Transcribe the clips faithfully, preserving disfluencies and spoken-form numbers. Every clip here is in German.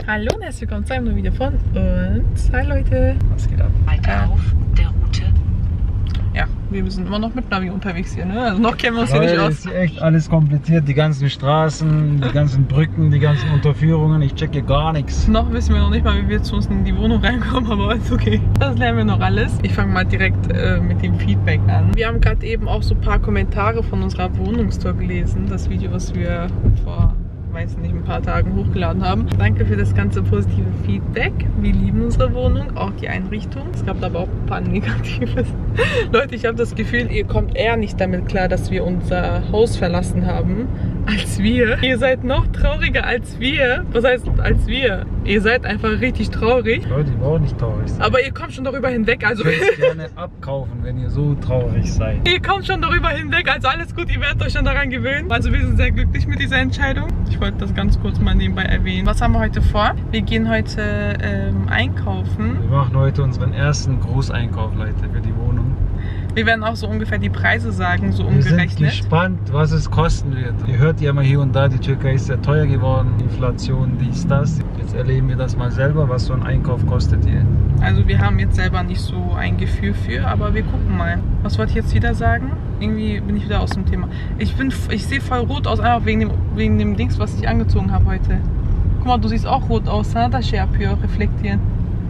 Hallo und herzlich willkommen zu einem neuen Video von uns. Hi Leute. Was geht ab? Weiter auf der Route. Ja, wir sind immer noch mit Navi unterwegs hier, ne? Also noch kennen wir uns hier nicht aus. Es ist echt alles kompliziert. Die ganzen Straßen, die ganzen Brücken, die ganzen Unterführungen. Ich checke gar nichts. Noch wissen wir noch nicht mal, wie wir zu uns in die Wohnung reinkommen, aber ist okay. Das lernen wir noch alles. Ich fange mal direkt äh, mit dem Feedback an. Wir haben gerade eben auch so ein paar Kommentare von unserer Wohnungstour gelesen. Das Video, was wir vor... weiß nicht, ein paar Tagen hochgeladen haben. Danke für das ganze positive Feedback. Wir lieben unsere Wohnung, auch die Einrichtung. Es gab aber auch ein paar Negatives. Leute, ich habe das Gefühl, ihr kommt eher nicht damit klar, dass wir unser Haus verlassen haben, als wir. Ihr seid noch trauriger als wir. Was heißt als wir? Ihr seid einfach richtig traurig. Leute, ihr braucht nicht traurig sein. Aber ihr kommt schon darüber hinweg. Also ich würde es gerne abkaufen, wenn ihr so traurig seid. Ihr kommt schon darüber hinweg, also alles gut, ihr werdet euch schon daran gewöhnen. Also wir sind sehr glücklich mit dieser Entscheidung. Ich wollte das ganz kurz mal nebenbei erwähnen. Was haben wir heute vor? Wir gehen heute ähm, einkaufen. Wir machen heute unseren ersten Großeinkauf, Leute, für die Wohnung. Wir werden auch so ungefähr die Preise sagen, so wir umgerechnet. Wir sind gespannt, was es kosten wird. Ihr hört ja mal hier und da, die Türkei ist sehr teuer geworden. Inflation, dies, das. Jetzt erleben wir das mal selber, was so ein Einkauf kostet hier. Also wir haben jetzt selber nicht so ein Gefühl für, aber wir gucken mal. Was wollte ich jetzt wieder sagen? Irgendwie bin ich wieder aus dem Thema. Ich bin, ich sehe voll rot aus, einfach wegen dem, wegen dem Dings, was ich angezogen habe heute. Guck mal, du siehst auch rot aus, ne? Das Scherpio reflektieren.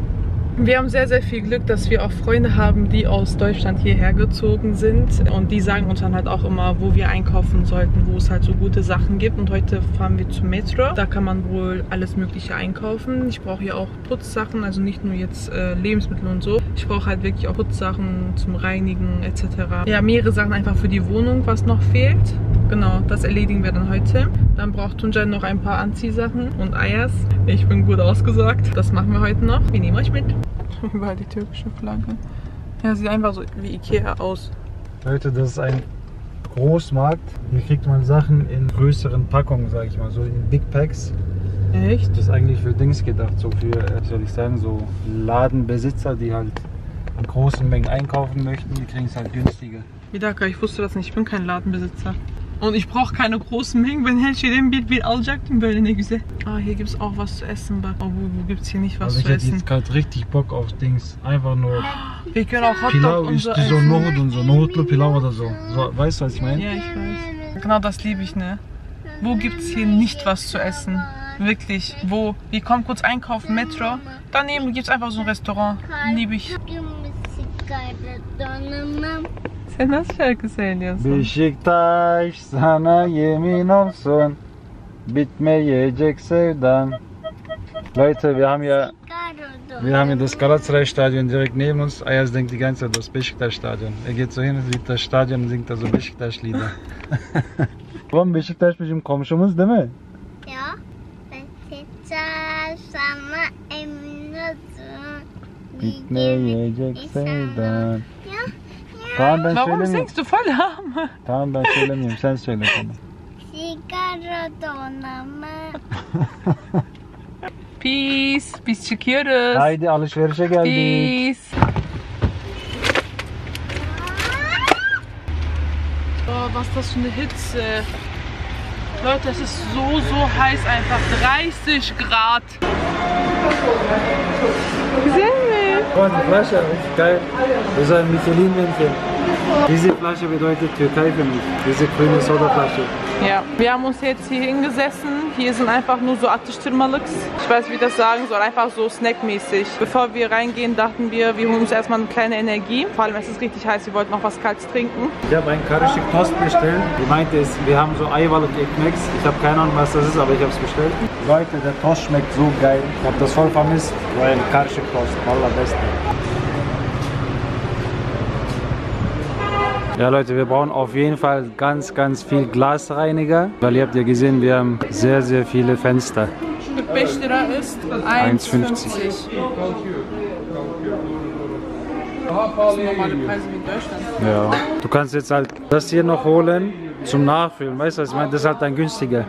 Wir haben sehr, sehr viel Glück, dass wir auch Freunde haben, die aus Deutschland hierher gezogen sind. Und die sagen uns dann halt auch immer, wo wir einkaufen sollten, wo es halt so gute Sachen gibt. Und heute fahren wir zum Metro. Da kann man wohl alles Mögliche einkaufen. Ich brauche hier auch Putzsachen, also nicht nur jetzt äh, Lebensmittel und so. Ich brauche halt wirklich auch Putzsachen zum Reinigen et cetera. Ja, mehrere Sachen einfach für die Wohnung, was noch fehlt. Genau, das erledigen wir dann heute. Dann braucht Tuncan noch ein paar Anziehsachen und Ayas. Ich bin gut ausgesorgt. Das machen wir heute noch. Wir nehmen euch mit. Überall die türkische Flagge. Ja, sieht einfach so wie Ikea aus. Leute, das ist ein Großmarkt. Hier kriegt man Sachen in größeren Packungen, sag ich mal, so in Big Packs. Echt? Das ist eigentlich für Dings gedacht, so für, wie soll ich sagen, so Ladenbesitzer, die halt in großen Mengen einkaufen möchten. Die kriegen es halt günstiger. Vidaka, ich wusste das nicht, ich bin kein Ladenbesitzer. Und ich brauche keine großen Mengen, wenn her şeyden bir bir alacaktım böyle ne güzel. Ah, hier gibt es auch was zu essen. Oh, wo, wo gibt es hier nicht was also zu essen? Ich hätte jetzt gerade richtig Bock auf Dings. Einfach nur wir können auch Hotdog Pilau und so ist so Nohut und so. Nohutlu Pilau oder so. so. Weißt du, was ich meine? Ja, ich weiß. Genau das liebe ich, ne? Wo gibt es hier nicht was zu essen? Wirklich, wo? Wir kommen kurz einkaufen, Metro. Daneben gibt es einfach so ein Restaurant. Liebe ich. Sen nasıl şarkı söylüyorsun? Beşiktaş sana yemin olsun bitmeyecek sevdan. Leute, wir haben ja wir haben ja das Galatasaray Stadion direkt neben uns. Ayaz denkt die ganze Zeit das Beşiktaş Stadion. Er geht so hin, sieht das Stadion und singt da so Beşiktaş Lieder. Oğlum Beşiktaş bizim komşumuz değil mi? Ja. Beşiktaş sana emin olsun bitmeyecek sevdan. Tamam ben Warum söylemiyorum. singst du voll arm? Tamam ben söylemiyorum. Sen söyle bana. Sigara donama. Peace. Biz çıkıyoruz. Haydi alışverişe geldik. Peace. Oh, was ist das für eine Hitze. Leute, es ist so, so heiß einfach. dreißig Grad. Güzel mi? Oh, die Flasche ist geil. Das ist ein Michelin-Männchen. Diese Flasche bedeutet Türkei für mich. Diese grüne Sodaflasche. Ja, wir haben uns jetzt hier hingesessen. Hier sind einfach nur so Atıştırmalıks. Ich weiß, wie ich das sagen soll. Einfach so snackmäßig. Bevor wir reingehen, dachten wir, wir holen uns erstmal eine kleine Energie. Vor allem, es ist richtig heiß. Wir wollten noch was Kaltes trinken. Ich habe einen Karışık Toast bestellt. Die meinte, es, wir haben so Eiwalık Ekmex. Ich habe keine Ahnung, was das ist, aber ich habe es bestellt. Leute, der Toast schmeckt so geil. Ich habe das voll vermisst. So ein Karışık Toast. Allerbeste. Ja Leute, wir brauchen auf jeden Fall ganz, ganz viel Glasreiniger, weil ihr habt ja gesehen, wir haben sehr, sehr viele Fenster. beş lira ist eins fünfzig. Das sind normale Preise wie in Deutschland. Ja. Du kannst jetzt halt das hier noch holen zum Nachfüllen, weißt du was ich meine? Das ist halt dann günstiger.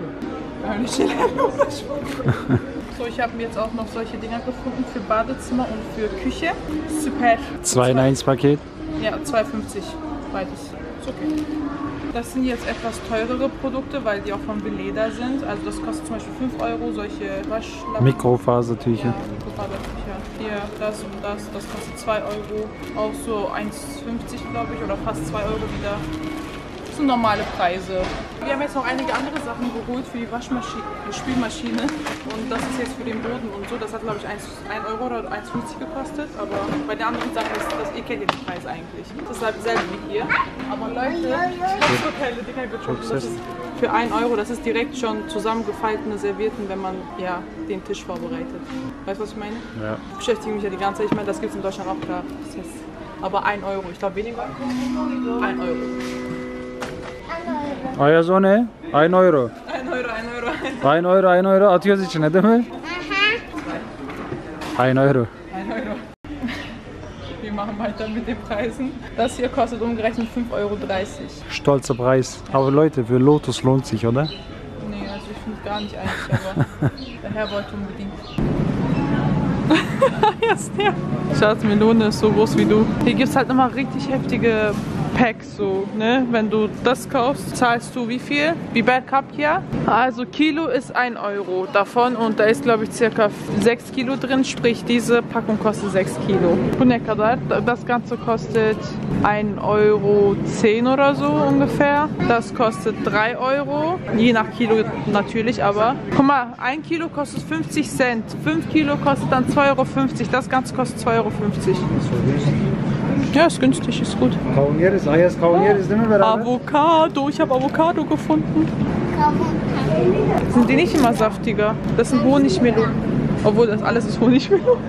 So, ich habe mir jetzt auch noch solche Dinger gefunden für Badezimmer und für Küche. Super. zwei in eins Paket. Ja, zwei fünfzig. Beides. Ist okay. Das sind jetzt etwas teurere Produkte, weil die auch von Veleda sind. Also das kostet zum Beispiel fünf Euro, solche Waschlappen. Mikrofasertücher. Ja, Mikrofasertücher. Hier, das und das, das kostet zwei Euro. Auch so eins fünfzig, glaube ich, oder fast zwei Euro wieder. Das sind normale Preise. Wir haben jetzt noch einige andere Sachen geholt für die Waschmaschine, die Spülmaschine. Und das ist jetzt für den Boden und so. Das hat, glaube ich, ein Euro oder eins fünfzig gekostet. Aber bei den anderen Sachen ist das, ihr kennt ja den Preis eigentlich. Das ist halt dasselbe wie hier. Aber Leute, das ist so keine Dinger getroffen. Das ist für ein Euro, das ist direkt schon zusammengefaltene Servietten, wenn man ja den Tisch vorbereitet. Weißt du, was ich meine? Ja. Ich beschäftige mich ja die ganze Zeit. Ich meine, das gibt es in Deutschland auch klar. Das heißt, aber ein Euro. Ich glaube weniger. ein Euro. Ayaz o ne? ein Euro. ein Euro, ein Euro. ein Euro, ein Euro atıyoruz içine değil mi? ein Euro. ein Euro. Wir machen weiter mit den Preisen. Das hier kostet umgerechnet fünf Euro dreißig. Stolzer Preis. Aber Leute, für Lotus lohnt sich, oder? Nee, also ich finde gar nicht eigentlich, aber der Herr wollte unbedingt. Ja, ist der. Schatz, Melone ist so groß wie du. Hier gibt es halt immer richtig heftige Packs, so, ne? Wenn du das kaufst, zahlst du wie viel? Biber Kapja. Also Kilo ist ein Euro davon und da ist, glaube ich, circa sechs Kilo drin, sprich diese Packung kostet sechs Kilo. Das Ganze kostet ein Euro zehn oder so ungefähr. Das kostet drei Euro, je nach Kilo natürlich, aber guck mal, ein Kilo kostet fünfzig Cent, fünf Kilo kostet dann zwei Euro fünfzig, das Ganze kostet zwei Euro fünfzig. Ja, ist günstig, ist gut. Kavun yeriz, Ayaz kavun yeriz değil mi beraber? Avocado, ich habe Avocado gefunden. Sind die nicht immer saftiger? Das sind Honigmelonen. Obwohl das alles ist Honigmelone.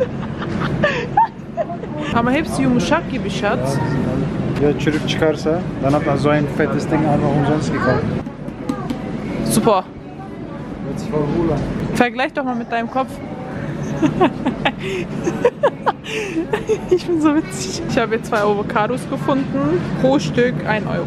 Ama hepsi yumuşak gibi Schatz. Ya çürük çıkarsa, dann hat man so ein fettes Ding einfach umsonst gekauft. Super. Hört sich voll cool an. Vergleich doch mal mit deinem Kopf. Ich bin so witzig. Ich habe hier zwei Avocados gefunden. Pro Stück ein Euro.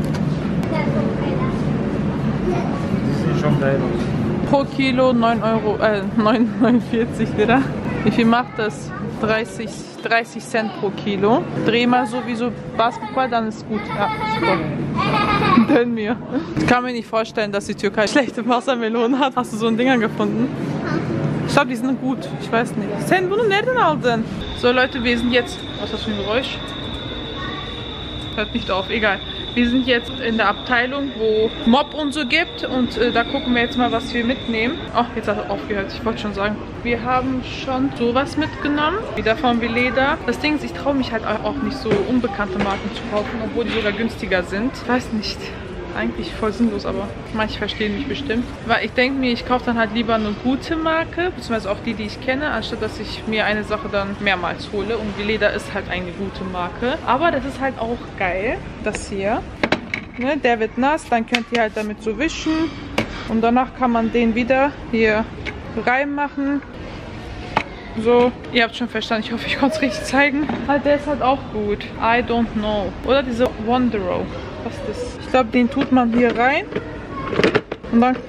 Die sehen schon geil aus. Pro Kilo neun Euro, äh, neun Euro neunundvierzig Lira. Wie viel macht das? dreißig, dreißig Cent pro Kilo. Dreh mal so wie so Basketball, dann ist gut. Ja, super. Gönn mir. Ich kann mir nicht vorstellen, dass die Türkei schlechte Wassermelonen hat. Hast du so ein Dinger gefunden? Ich glaube, die sind gut. Ich weiß nicht. Sen bunu nereden aldın? So Leute, wir sind jetzt... Was ist das für ein Geräusch? Hört nicht auf, egal. Wir sind jetzt in der Abteilung, wo Mob und so gibt. Und äh, da gucken wir jetzt mal, was wir mitnehmen. Ach, jetzt hat er aufgehört. Ich wollte schon sagen. Wir haben schon sowas mitgenommen. Wieder von Veleda. Das Ding ist, ich traue mich halt auch nicht so unbekannte Marken zu kaufen, obwohl die sogar günstiger sind. Ich weiß nicht. Eigentlich voll sinnlos, aber manche verstehen mich bestimmt. Weil ich denke mir, ich kaufe dann halt lieber eine gute Marke, beziehungsweise auch die, die ich kenne, anstatt dass ich mir eine Sache dann mehrmals hole. Und Veleda ist halt eine gute Marke. Aber das ist halt auch geil, das hier. Ne, der wird nass, dann könnt ihr halt damit so wischen. Und danach kann man den wieder hier reinmachen. So, ihr habt schon verstanden, ich hoffe, ich konnte es richtig zeigen. Halt, der ist halt auch gut. I don't know. Oder diese Wondero. Was ist das? Ich glaube, den tut man hier rein. Und dann...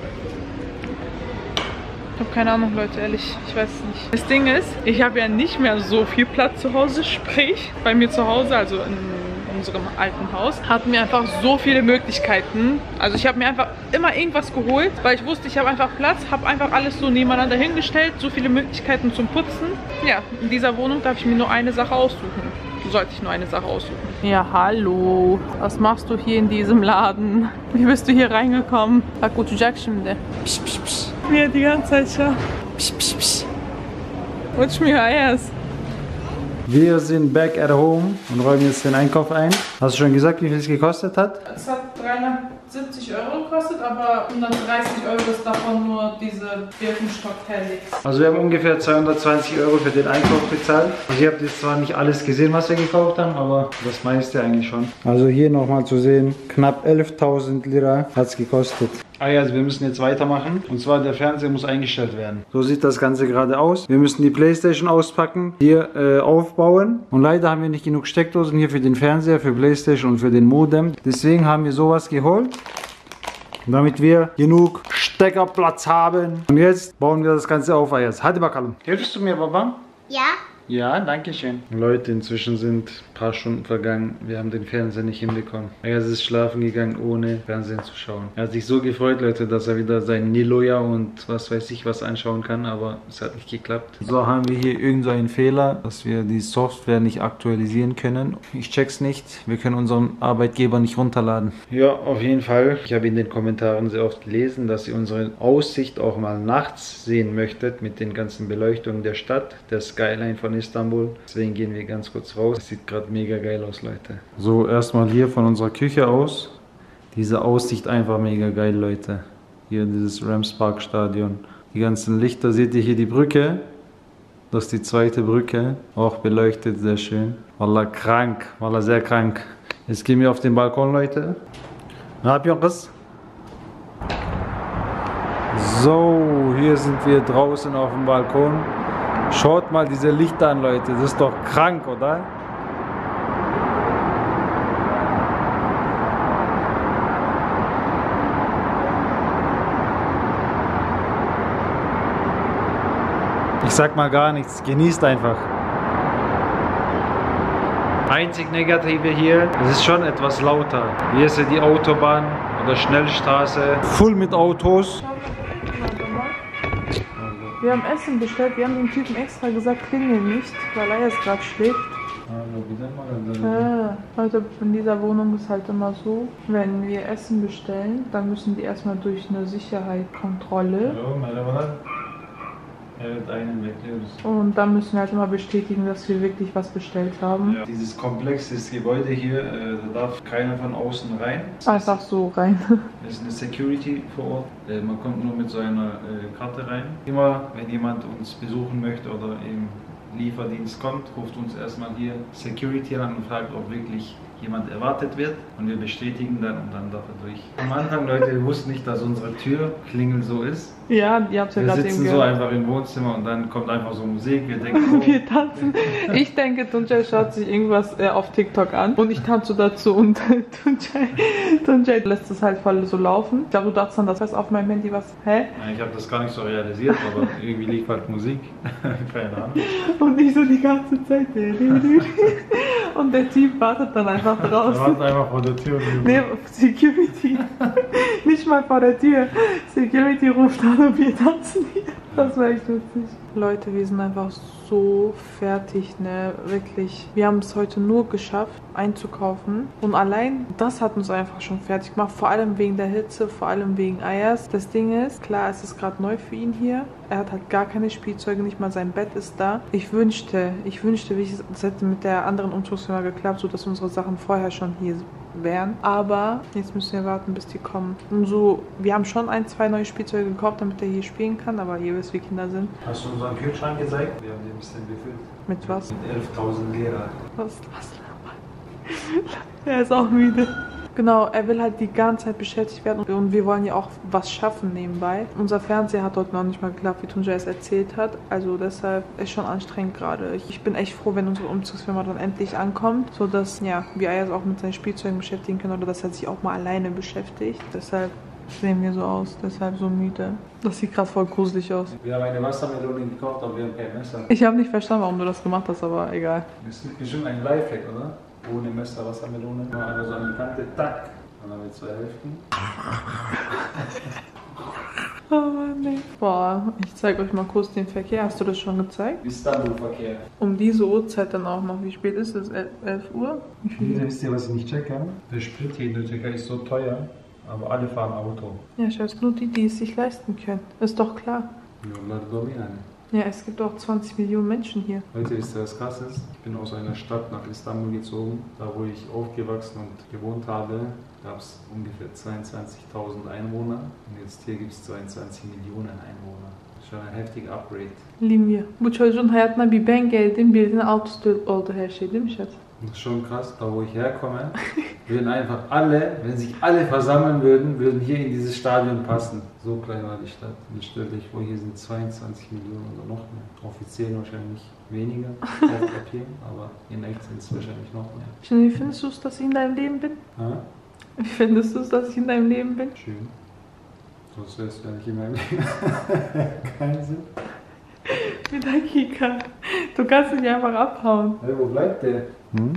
Ich habe keine Ahnung, Leute, ehrlich. Ich weiß es nicht. Das Ding ist, ich habe ja nicht mehr so viel Platz zu Hause. Sprich, bei mir zu Hause, also in unserem alten Haus, hatten wir einfach so viele Möglichkeiten. Also ich habe mir einfach immer irgendwas geholt, weil ich wusste, ich habe einfach Platz, habe einfach alles so nebeneinander hingestellt. So viele Möglichkeiten zum Putzen. Ja, in dieser Wohnung darf ich mir nur eine Sache aussuchen. Sollte ich nur eine Sache aussuchen. Ja, hallo. Was machst du hier in diesem Laden? Wie bist du hier reingekommen? Bak uçacak şimdi. Psch, psch, psch. Wie die ganze Zeit schon. Psch, psch, psch. Rutsch mir Ayaz. Wir sind back at home und räumen jetzt den Einkauf ein. Hast du schon gesagt, wie viel es gekostet hat? Es hat dreihundertsiebzig Euro gekostet, aber hundertdreißig Euro ist davon nur diese Birkenstock Helix. Also wir haben ungefähr zweihundertzwanzig Euro für den Einkauf bezahlt. Also ihr habt jetzt zwar nicht alles gesehen, was wir gekauft haben, aber das meiste eigentlich schon. Also hier nochmal zu sehen, knapp elftausend Lira hat es gekostet. Ah ja, also wir müssen jetzt weitermachen. Und zwar der Fernseher muss eingestellt werden. So sieht das Ganze gerade aus. Wir müssen die Playstation auspacken, hier äh, aufbauen. Und leider haben wir nicht genug Steckdosen hier für den Fernseher, für Playstation und für den Modem. Deswegen haben wir sowas geholt, damit wir genug Steckerplatz haben. Und jetzt bauen wir das Ganze auf. Ayaz. Hadi bakalım. Hilfst du mir, Baba? Ja. Ja, danke schön. Leute, inzwischen sind ein paar Stunden vergangen. Wir haben den Fernseher nicht hinbekommen. Er ist schlafen gegangen, ohne Fernsehen zu schauen. Er hat sich so gefreut, Leute, dass er wieder sein Niloya und was weiß ich was anschauen kann, aber es hat nicht geklappt. So haben wir hier irgend so einen Fehler, dass wir die Software nicht aktualisieren können. Ich check's nicht. Wir können unseren Arbeitgeber nicht runterladen. Ja, auf jeden Fall. Ich habe in den Kommentaren sehr oft gelesen, dass ihr unsere Aussicht auch mal nachts sehen möchtet mit den ganzen Beleuchtungen der Stadt, der Skyline von Istanbul. Deswegen gehen wir ganz kurz raus. Das sieht gerade mega geil aus, Leute. So, erstmal hier von unserer Küche aus. Diese Aussicht einfach mega geil, Leute. Hier dieses Rams Park Stadion. Die ganzen Lichter, seht ihr hier die Brücke? Das ist die zweite Brücke. Auch beleuchtet, sehr schön. Wallah, krank. Wallah, sehr krank. Jetzt gehen wir auf den Balkon, Leute. Na, Jungs? So, hier sind wir draußen auf dem Balkon. Schaut mal diese Lichter an, Leute. Das ist doch krank, oder? Ich sag mal gar nichts. Genießt einfach. Einzig Negative hier, es ist schon etwas lauter. Hier ist ja die Autobahn oder Schnellstraße. Voll mit Autos. Wir haben Essen bestellt, wir haben dem Typen extra gesagt, klingel nicht, weil er jetzt gerade schläft. Ja, Leute, in dieser Wohnung ist halt immer so, wenn wir Essen bestellen, dann müssen die erstmal durch eine Sicherheitskontrolle. Und dann müssen wir halt immer bestätigen, dass wir wirklich was bestellt haben. Ja. Dieses Komplex, dieses Gebäude hier, äh, da darf keiner von außen rein. Einfach so rein. Es ist eine Security vor Ort. Äh, man kommt nur mit so einer äh, Karte rein. Immer, wenn jemand uns besuchen möchte oder im Lieferdienst kommt, ruft uns erstmal hier Security an und fragt, ob wirklich jemand erwartet wird. Und wir bestätigen dann und dann darf er durch. Am Anfang, Leute, wir wussten nicht, dass unsere Türklingel so ist. Ja, ihr habt ja gerade eben gehört. Wir sitzen so einfach im Wohnzimmer und dann kommt einfach so Musik. Wir denken, oh. Wir tanzen. Ich denke, Tuncay schaut sich irgendwas äh, auf TikTok an und ich tanze dazu und Tuncay, Tuncay lässt es halt voll so laufen. Ich glaube, du dachtest dann, das was auf meinem Handy was. Hä? Nein, ich habe das gar nicht so realisiert, aber irgendwie lief halt Musik. Keine Ahnung. Und ich so die ganze Zeit. Und der Typ wartet dann einfach draußen. Er wartet einfach vor der Tür. Nee, Security. Nicht mal vor der Tür. Security ruft an und wir tanzen hier. Das war echt witzig. Leute, wir sind einfach so fertig, ne? Wirklich. Wir haben es heute nur geschafft, einzukaufen. Und allein das hat uns einfach schon fertig gemacht. Vor allem wegen der Hitze, vor allem wegen Ayaz. Das Ding ist, klar, es ist gerade neu für ihn hier. Er hat halt gar keine Spielzeuge, nicht mal sein Bett ist da. Ich wünschte, ich wünschte, es hätte mit der anderen Umzugsfirma geklappt, sodass unsere Sachen vorher schon hier wären. Aber jetzt müssen wir warten, bis die kommen. Und so, wir haben schon ein, zwei neue Spielzeuge gekauft, damit er hier spielen kann. Aber ihr wisst, wie Kinder sind. Hast du unseren Kühlschrank gezeigt? Wir haben den ein bisschen befüllt. Mit was? Mit elftausend Lira. Was? Was? Er ist auch müde. Genau, er will halt die ganze Zeit beschäftigt werden und wir wollen ja auch was schaffen nebenbei. Unser Fernseher hat dort noch nicht mal geklappt, wie Tuncay es erzählt hat. Also deshalb ist schon anstrengend gerade. Ich bin echt froh, wenn unsere Umzugsfirma dann endlich ankommt, sodass ja, wir Ayaz auch mit seinen Spielzeugen beschäftigen können oder dass er sich auch mal alleine beschäftigt. Deshalb sehen wir so aus, deshalb so müde. Das sieht gerade voll gruselig aus. Wir haben eine Wassermelone gekauft, aber wir haben kein Messer. Ich habe nicht verstanden, warum du das gemacht hast, aber egal. Das ist bestimmt ein Lifehack, oder? Ohne Messer Wassermelone. Nur einfach so an die Kante, tack. Dann haben wir zwei Hälften. Oh Mann, nee. Boah, ich zeige euch mal kurz den Verkehr. Hast du das schon gezeigt? Istanbul-Verkehr. Um diese Uhrzeit dann auch noch. Wie spät ist es? elf Uhr? Wie viel? Hier, wisst ihr, was ich nicht checke? Der Sprit hier in der Türkei ist so teuer, aber alle fahren Auto. Ja, scheiß nur die, die es sich leisten können. Ist doch klar. Ja, Ja, es gibt auch zwanzig Millionen Menschen hier. Leute, wisst ihr, was krass ist? Ich bin aus einer Stadt nach Istanbul gezogen. Da, wo ich aufgewachsen und gewohnt habe, gab es ungefähr zweiundzwanzigtausend Einwohner. Und jetzt hier gibt es zweiundzwanzig Millionen Einwohner. Schon ein heftiger Upgrade. Limya. Bu çocuğun hayatına bir ben geldim, birden alt üst oldu her şey değil mi Schatz? Das ist schon krass, da wo ich herkomme, würden einfach alle, wenn sich alle versammeln würden, würden hier in dieses Stadion passen. So klein war die Stadt. Und stell dich vor, hier sind zweiundzwanzig Millionen oder noch mehr. Offiziell wahrscheinlich weniger auf Papier, aber in echt sind es wahrscheinlich noch mehr. Şimdi wie findest du es, dass ich in deinem Leben bin? Ha? Wie findest du es, dass ich in deinem Leben bin? Schön. Sonst wärst du ja nicht in meinem Leben. Keinen Sinn. Mit der Kika. Du kannst nicht einfach abhauen. Hey, wo bleibt der? Hm?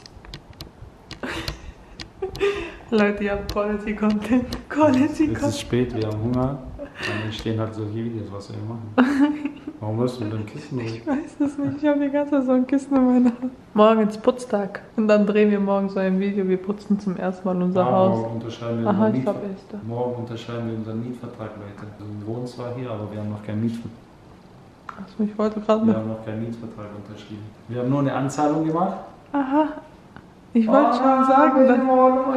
Leute, ihr habt Quality Content. Quality Es ist Content. spät, wir haben Hunger. Dann entstehen halt solche Videos, was soll ich machen? Warum hast du denn Kissen? Ich weiß es nicht. Ich habe die ganze Zeit so ein Kissen in meiner Hand. Morgen ist Putztag. Und dann drehen wir morgen so ein Video. Wir putzen zum ersten Mal unser Ah, Haus. morgen unterschreiben wir Aha, unseren ich glaube, Mietver- er ist da. Morgen unterschreiben wir unseren Mietvertrag, Leute. Also wir wohnen zwar hier, aber wir haben noch keinen Mietvertrag. Achso, ich wollte gerade Wir noch. haben noch keinen Mietvertrag unterschrieben. Wir haben nur eine Anzahlung gemacht. Aha. Ich wollte schon sagen, dass.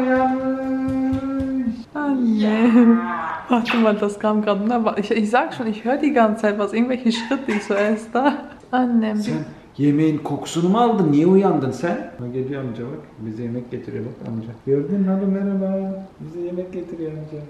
Ah, nee. Warte mal, das kam gerade. Na, Ich, ich sag schon, ich höre die ganze Zeit was. Irgendwelche Schritte. Ich so, er ist da. Annem. Sen yemeğin kokusunu mu aldın? Niye uyandın sen? Ha, geliyor amca bak. Bize yemek getiriyor bak amca. Gördün mü? Hadi merhaba. Bize yemek getiriyor amca.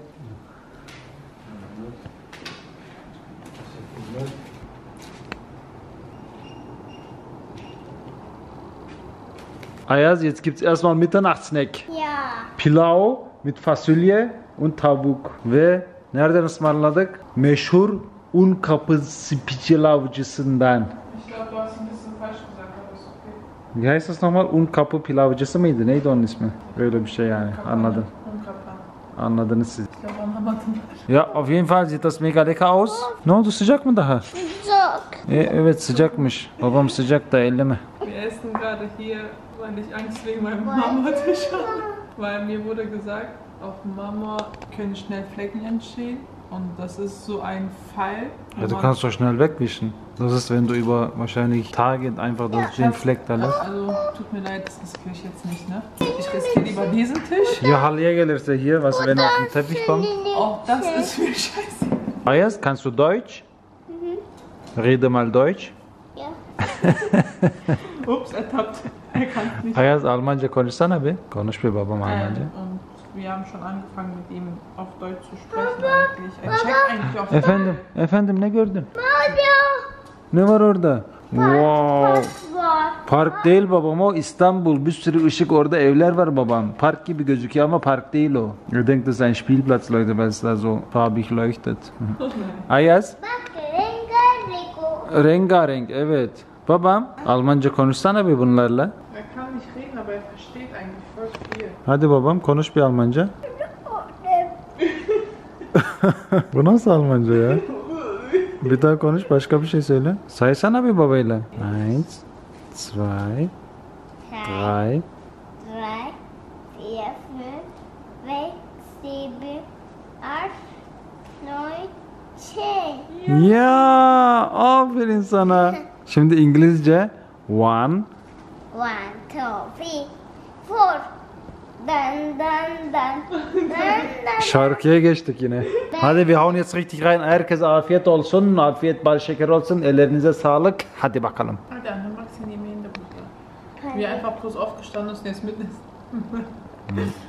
Ayaz, jetzt gibt's erstmal Mitternachtssnack. Ja. Pilav mit Fasulye und tavuk. Ve nereden ısmarladık? Meşhur un kapısı pilavcısından. Ich glaube, du hast ein bisschen falsch gesagt, aber ist okay. Wie heißt das nochmal? Un kapı pilavcısı mıydı? Neydi onun ismi? Öyle bir şey yani. Anladın. Unkappa. Anladınız siz. Ich glaube, anlamadım. Ja, auf jeden Fall sieht das mega lecker aus. Ne oldu, sıcak mı daha? Sok. E, evet sıcakmış. Babam sıcak da elleme. Wir essen gerade hier, weil ich Angst wegen meinem Marmortisch habe. Weil mir wurde gesagt, auf dem Marmor können schnell Flecken entstehen. Und das ist so ein Fall. Ja, du kannst doch schnell wegwischen. Das ist, wenn du über wahrscheinlich Tage einfach das den Fleck da lässt. Also, tut mir leid, das riskiere ich jetzt nicht, ne? Ich riskiere lieber diesen Tisch. Ja, Halıya gelirse hier, was wenn auf den Teppich kommt. Auch das ist mir scheiße. Ayaz, kannst du Deutsch? Rede mal Deutsch. Ja. Ups, ertappt. Er kann nicht. Ayaz, Almanca konuşsana bir. Konuş bir babam Almanca. Ähm, und wir haben schon angefangen mit ihm auf Deutsch zu sprechen eigentlich. Er checkt eigentlich auf Efendim, efendim ne gördün? Hadi. Ne var orada? Wow. Var. Park değil babam, o İstanbul. Bir sürü ışık, orada evler var babam. Park gibi gözüküyor ama park değil o. Er denkt, das ist ein Spielplatz, Leute, weil es da so farbig leuchtet. Ayaz, Bak rengarenk. rengarenk, evet. Babam, Almanca konuşsana bir bunlarla. Er kann nicht reden, aber er versteht eigentlich voll viel. Hadi babam, konuş bir Almanca. Bu nasıl Almanca ya? Bir daha konuş, başka bir şey söyle. Saysana bir babayla. Eins, zwei, drei. Drei, vier, fünf, sechs, sieben, acht, neun, zehn. Ya, aferin sana. Şimdi İngilizce. One, One, two, three, four. Dun dun dun. Dun dun. şarkıya geçtik yine. Hadi wir hauen jetzt richtig rein. Herkese afiyet olsun. Afiyet bal şeker olsun. Ellerinize sağlık. Hadi bakalım. Alter, dann magst du die Mähne, Bruder. Wie er einfach bloß aufgestanden ist und jetzt mitten ist.